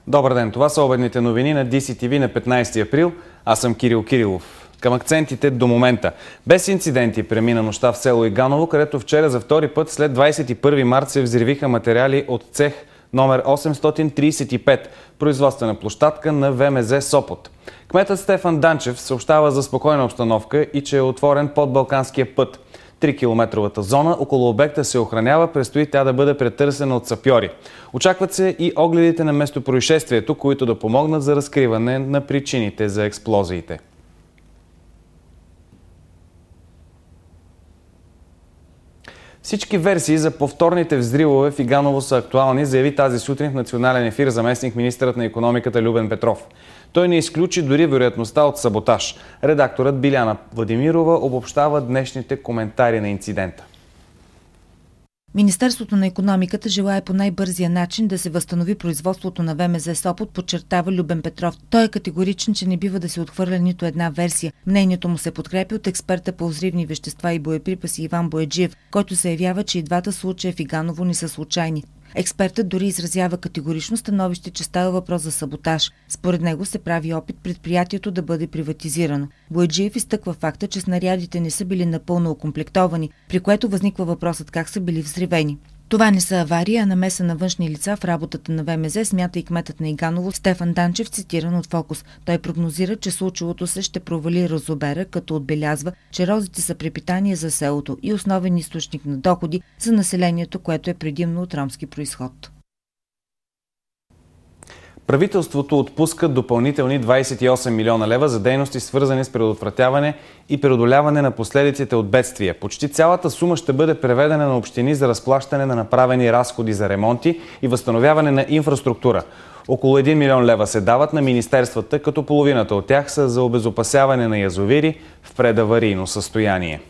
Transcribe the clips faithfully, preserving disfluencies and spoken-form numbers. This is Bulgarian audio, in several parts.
Добър ден, това са обедните новини на Ди Си Ти Ви на петнайсети април. Аз съм Кирил Кирилов. Към акцентите до момента. Без инциденти премина нощта в село Иганово, където вчера за втори път след двайсет и първи март се взривиха материали от цех номер осемстотин трийсет и пет, производствена площадка на Ве Ме Зе Сопот. Кметът Стефан Данчев съобщава за спокойна обстановка и че е отворен под Балканския път. трикилометровата зона около обекта се охранява, предстои тя да бъде претърсена от сапьори. Очакват се и огледите на местопроизшествието, които да помогнат за разкриване на причините за експлозиите. Всички версии за повторните взривове в Иганово са актуални, заяви тази сутрин в национален ефир заместник министърът на икономиката Любен Петров. Той не изключи дори вероятността от саботаж. Редакторът Биляна Владимирова обобщава днешните коментари на инцидента. Министерството на икономиката желае по най-бързия начин да се възстанови производството на Ве Ме Зе Сопот, подчертава Любен Петров. Той е категоричен, че не бива да се отхвърля нито една версия. Мнението му се подкрепи от експерта по взривни вещества и боеприпаси Иван Бояджиев, който се явява, че и двата случая в Иганово не са случайни. Експертът дори изразява категорично становище, че става въпрос за саботаж. Според него се прави опит предприятието да бъде приватизирано. Бояджиев изтъква факта, че снарядите не са били напълно окомплектовани, при което възниква въпросът как са били взривени. Това не са аварии, а намеса на външни лица в работата на Ве Ме Зе, смята и кметът на Иганово Стефан Данчев, цитиран от Фокус. Той прогнозира, че случилото се ще провали розобера, като отбелязва, че розите са препитание за селото и основен източник на доходи за населението, което е предимно от ромски произход. Правителството отпуска допълнителни двайсет и осем милиона лева за дейности, свързани с предотвратяване и преодоляване на последиците от бедствия. Почти цялата сума ще бъде преведена на общини за разплащане на направени разходи за ремонти и възстановяване на инфраструктура. Около един милион лева се дават на министерствата, като половината от тях са за обезопасяване на язовири в предаварийно състояние.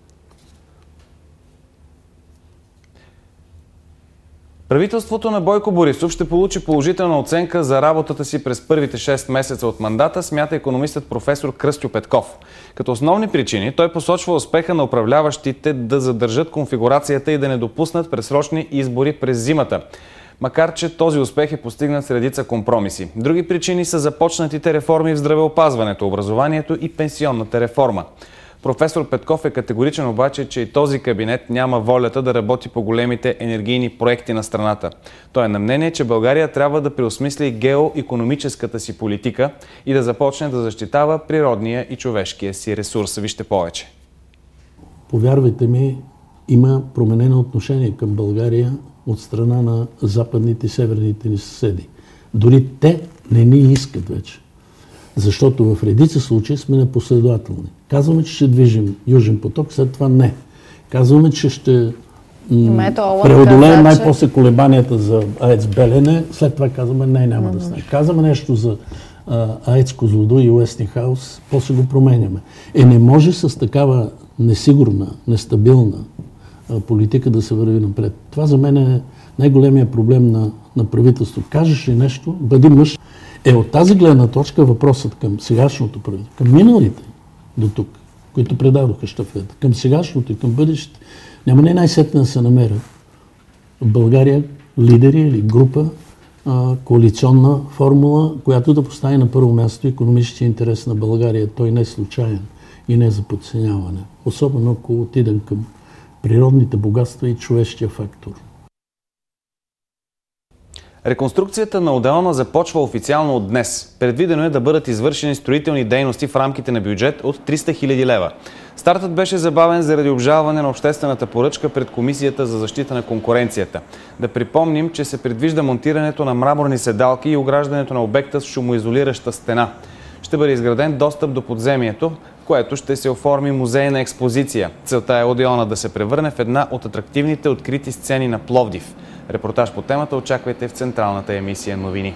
Правителството на Бойко Борисов ще получи положителна оценка за работата си през първите шест месеца от мандата, смята икономистът професор Кръстю Петков. Като основни причини той посочва успеха на управляващите да задържат конфигурацията и да не допуснат предсрочни избори през зимата. Макар че този успех е постигнат с редица компромиси. Други причини са започнатите реформи в здравеопазването, образованието и пенсионната реформа. Професор Петков е категоричен обаче, че и този кабинет няма волята да работи по големите енергийни проекти на страната. Той е на мнение, че България трябва да преосмисли геоикономическата си политика и да започне да защитава природния и човешкия си ресурс. Вижте повече. Повярвайте ми, има променено отношение към България от страна на западните и северните ни съседи. Дори те не ни искат вече. Защото в редица случаи сме непоследователни. Казваме, че ще движим Южен поток, след това не. Казваме, че ще преодолеем най-после колебанията за АЕЦ Белене, след това казваме не, няма да стане. Казваме нещо за АЕЦ Козлодуй и Уестингхаус, после го променяме. Е, не може с такава несигурна, нестабилна политика да се върви напред. Това за мен е най-големия проблем на, на правителството. Кажеш ли нещо, бъди мъж. Е, от тази гледна точка въпросът към сегашното правителство, към миналите до тук, които предадоха щафета, към сегашното и към бъдещето, няма не най-сетне да се намерят в България лидери или група, а, коалиционна формула, която да постави на първо място икономическия интерес на България. Той не е случайен и не е за подценяване. Особено ако отидем към природните богатства и човешкия фактор. Реконструкцията на отделна започва официално от днес. Предвидено е да бъдат извършени строителни дейности в рамките на бюджет от триста хиляди лева. Стартът беше забавен заради обжалване на обществената поръчка пред Комисията за защита на конкуренцията. Да припомним, че се предвижда монтирането на мраморни седалки и ограждането на обекта с шумоизолираща стена. Ще бъде изграден достъп до подземието, в което ще се оформи музейна експозиция. Целта е Одеона да се превърне в една от атрактивните открити сцени на Пловдив. Репортаж по темата очаквайте в централната емисия новини.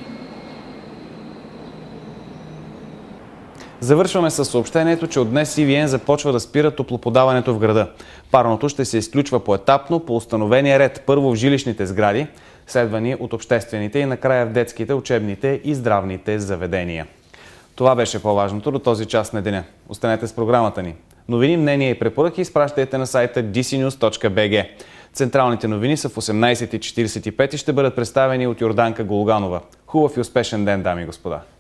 Завършваме с съобщението, че от днес Си Ви Ен започва да спира топлоподаването в града. Парното ще се изключва поетапно по установения ред. Първо в жилищните сгради, следвани от обществените и накрая в детските, учебните и здравните заведения. Това беше по-важното до този час на деня. Останете с програмата ни. Новини, мнения и препоръки изпращайте на сайта ди си нюз точка би джи. Централните новини са в осемнайсет и четирийсет и пет и ще бъдат представени от Йорданка Голганова. Хубав и успешен ден, дами и господа!